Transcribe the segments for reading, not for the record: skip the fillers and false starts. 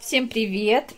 Всем привет,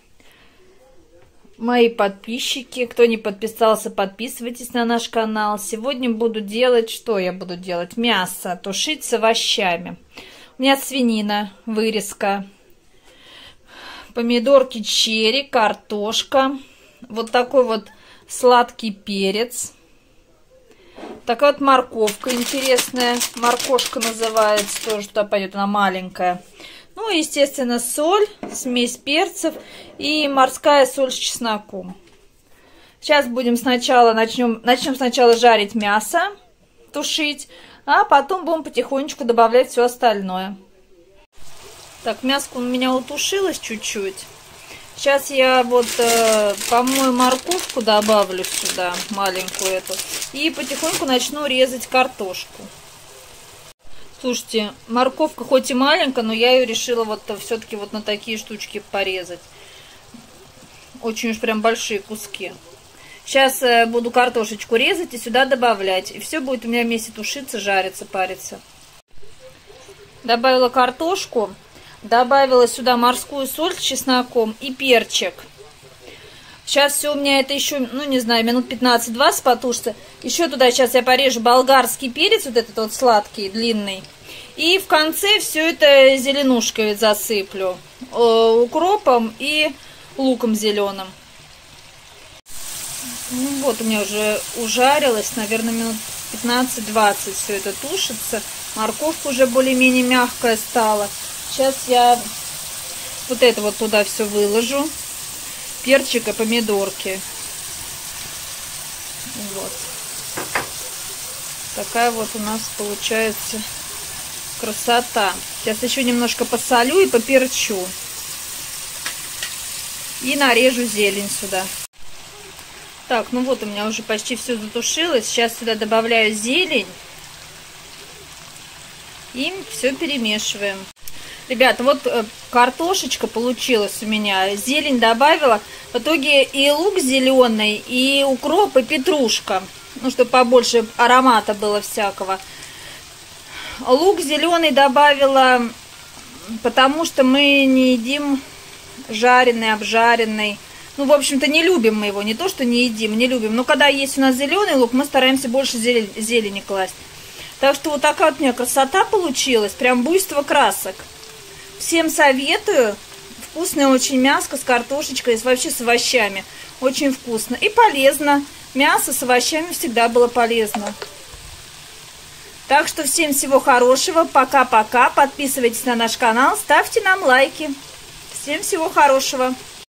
мои подписчики. Кто не подписался, подписывайтесь на наш канал. Сегодня буду делать, что я буду делать? Мясо тушить с овощами. У меня свинина, вырезка, помидорки черри, картошка, вот такой вот сладкий перец, такая вот морковка интересная, моркошка называется, тоже туда пойдет, она маленькая. Ну, естественно, соль, смесь перцев и морская соль с чесноком. Сейчас будем начнем сначала жарить мясо, тушить, а потом будем потихонечку добавлять все остальное. Так, мяско у меня утушилось чуть-чуть. Сейчас я вот помою морковку, добавлю сюда, маленькую эту, и потихоньку начну резать картошку. Слушайте, морковка хоть и маленькая, но я ее решила вот все-таки вот на такие штучки порезать. Очень уж прям большие куски. Сейчас буду картошечку резать и сюда добавлять. И все будет у меня вместе тушиться, жариться, париться. Добавила картошку, добавила сюда морскую соль с чесноком и перчик. Сейчас все у меня это еще, ну не знаю, минут 15-20 потушится. Еще туда сейчас я порежу болгарский перец, вот этот вот сладкий, длинный. И в конце все это зеленушкой засыплю. Укропом и луком зеленым. Ну, вот у меня уже ужарилось, наверное, минут 15-20 все это тушится. Морковка уже более-менее мягкая стала. Сейчас я вот это вот туда все выложу. Перчик и помидорки. Вот. Такая вот у нас получается красота. Сейчас еще немножко посолю и поперчу. И нарежу зелень сюда. Так, ну вот у меня уже почти все затушилось. Сейчас сюда добавляю зелень. И все перемешиваем. Ребята, вот картошечка получилась у меня. Зелень добавила. В итоге и лук зеленый, и укроп, и петрушка. Ну, чтобы побольше аромата было всякого. Лук зеленый добавила, потому что мы не едим жареный, обжаренный. Ну, в общем-то, не любим мы его. Не то, что не едим, не любим. Но когда есть у нас зеленый лук, мы стараемся больше зелени класть. Так что вот такая вот у меня красота получилась. Прям буйство красок. Всем советую. Вкусное очень мяско с картошечкой, вообще с овощами. Очень вкусно и полезно. Мясо с овощами всегда было полезно. Так что всем всего хорошего. Пока-пока. Подписывайтесь на наш канал. Ставьте нам лайки. Всем всего хорошего.